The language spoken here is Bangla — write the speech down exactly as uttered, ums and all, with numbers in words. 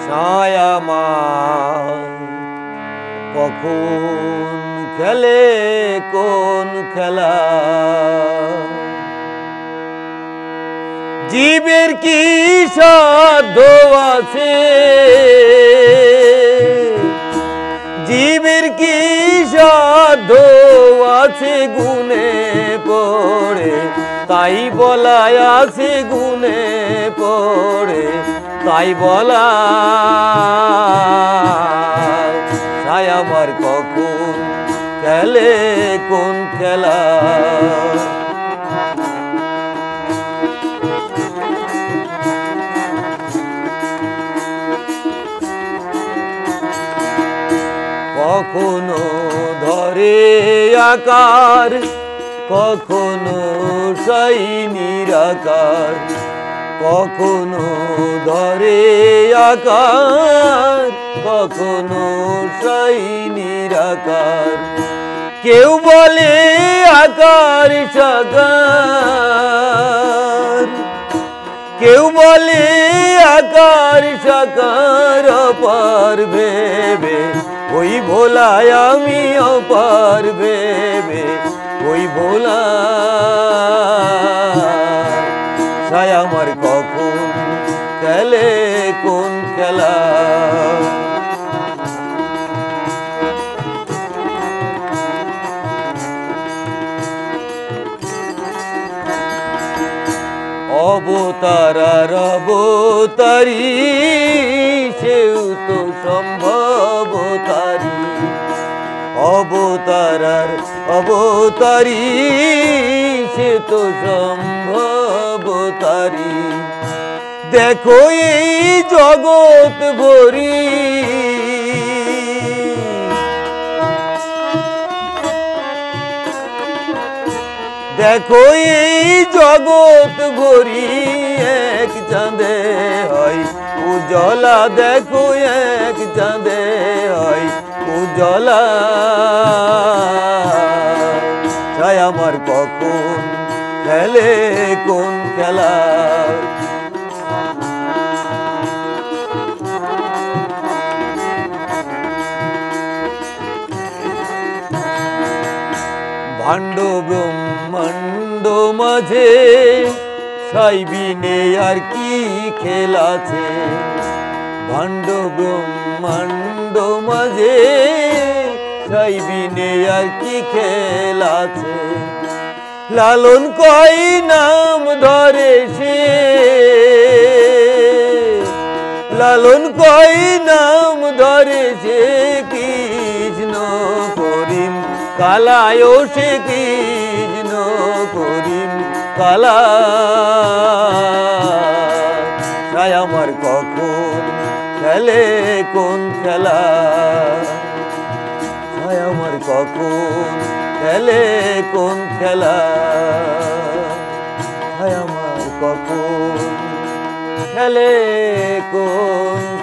ছায়া আমার কখন খেলে কোন খেলা, জীবের কি সাধ্য আছে, জীবের কি সাধ্য আছে গুনে পড়ে, তাই বলায় আছে গুনে পড়ে, তাই বলা ছায়া আমার কখন খেলে কোন খেলা। কখনো ধরে আকার, কখনো সাই নিরাকার, কখনো ধরে আকার, কখনো সাই নিরাকার। কেউ বলে আকার সাকার, কেউ বলে আকার সাকার অপার ভেবে, ওই ভোলায় আমি অপার ভেবে, ওই ভোলা ছায়া আমার কখন খেলে কোন খেলা। অবতারার অবতারি সেও তো সম্ভবতারি, অবতারার অবতারি সে তো সম্ভবতারি। দেখো এই জগৎ ভরি, দেখো এই জগৎ ভরি এক চাঁদে হয় উজ্জ্বলা, দেখো এক চাঁদে হয় উজ্জ্বলা। ছায়া আমার কখন খেলে কোন খেলা, ভাণ্ড ব্রহ্মাণ্ড মাঝে সাইবিনে আর কি খেলা আছে, ভাণ্ড ব্রহ্মাণ্ড মাঝে সাইবিনে আর কি খেলা আছে। লালন কই নাম ধরে সে, লালন কই নাম ধরে সে কৃষ্ণ করিম কালায়, সে কৃষ্ণ করিম কালা। ছায়া আমার কখন খেলে কোন খেলা, ছায়া আমার কখন খেলে কোন খেলা, ছায়া আমার কখন খেলে কোন